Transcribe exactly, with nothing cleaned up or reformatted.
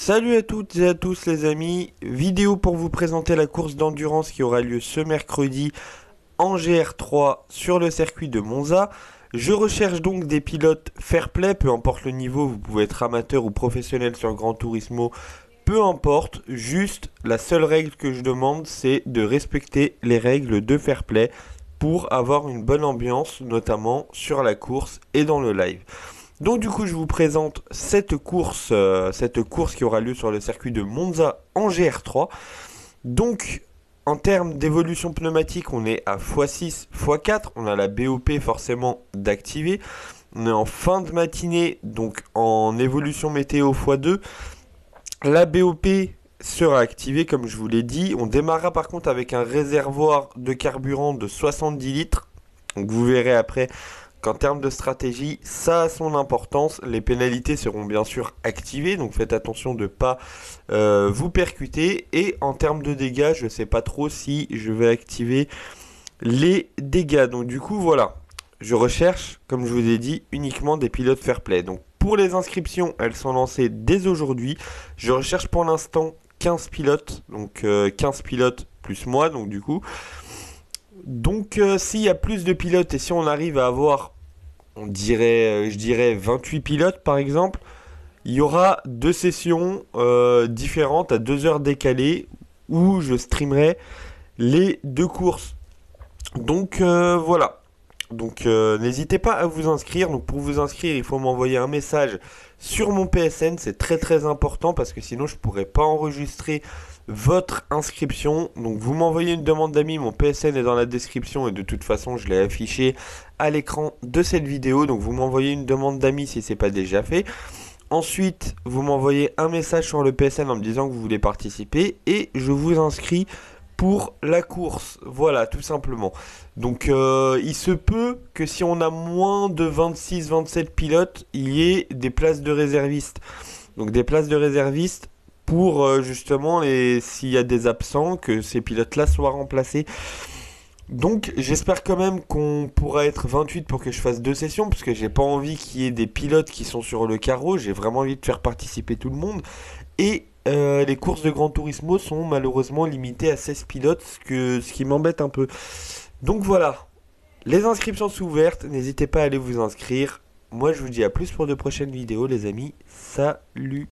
Salut à toutes et à tous les amis, vidéo pour vous présenter la course d'endurance qui aura lieu ce mercredi en G R trois sur le circuit de Monza. Je recherche donc des pilotes fair play, peu importe le niveau, vous pouvez être amateur ou professionnel sur Gran Turismo, peu importe, juste la seule règle que je demande c'est de respecter les règles de fair play pour avoir une bonne ambiance, notamment sur la course et dans le live. Donc du coup je vous présente cette course, euh, cette course qui aura lieu sur le circuit de Monza en G R trois. Donc en termes d'évolution pneumatique, on est à fois six, fois quatre, on a la B O P forcément d'activer. On est en fin de matinée, donc en évolution météo fois deux. La B O P sera activée comme je vous l'ai dit. On démarrera par contre avec un réservoir de carburant de soixante-dix litres. Donc vous verrez après qu'en termes de stratégie, ça a son importance. Les pénalités seront bien sûr activées, donc faites attention de ne pas euh, vous percuter. Et en termes de dégâts, je ne sais pas trop si je vais activer les dégâts. Donc du coup, voilà. Je recherche, comme je vous ai dit, uniquement des pilotes fair play. Donc pour les inscriptions, elles sont lancées dès aujourd'hui. Je recherche pour l'instant quinze pilotes, donc euh, quinze pilotes plus moi, donc du coup. Donc euh, s'il y a plus de pilotes et si on arrive à avoir, on dirait, euh, je dirais vingt-huit pilotes par exemple, il y aura deux sessions euh, différentes à deux heures décalées où je streamerai les deux courses. Donc euh, voilà. Donc euh, n'hésitez pas à vous inscrire. Donc pour vous inscrire, il faut m'envoyer un message sur mon P S N. C'est très très important parce que sinon je ne pourrais pas enregistrer votre inscription. Donc vous m'envoyez une demande d'amis. Mon P S N est dans la description et de toute façon je l'ai affiché à l'écran de cette vidéo. Donc vous m'envoyez une demande d'amis si ce n'est pas déjà fait. Ensuite, vous m'envoyez un message sur le P S N en me disant que vous voulez participer et je vous inscris pour la course. Voilà, tout simplement. Donc, euh, il se peut que si on a moins de vingt-six vingt-sept pilotes, il y ait des places de réservistes. Donc, des places de réservistes pour euh, justement, les, s'il y a des absents, que ces pilotes-là soient remplacés. Donc j'espère quand même qu'on pourra être vingt-huit pour que je fasse deux sessions, parce que j'ai pas envie qu'il y ait des pilotes qui sont sur le carreau, j'ai vraiment envie de faire participer tout le monde. Et euh, les courses de Gran Turismo sont malheureusement limitées à seize pilotes, ce, que, ce qui m'embête un peu. Donc voilà, les inscriptions sont ouvertes, n'hésitez pas à aller vous inscrire. Moi je vous dis à plus pour de prochaines vidéos les amis, salut.